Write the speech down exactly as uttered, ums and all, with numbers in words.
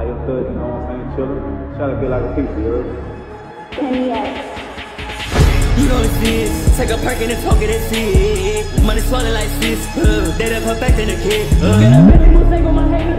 here cut, you know what I'm saying, chillin'. Try to feel like a pizza, you heard? You know it's this. Take a perk and talk it and see. Money swallowed like sis. Uh, they done perfect in the kid. Uh. Get a belly, move, take on my head.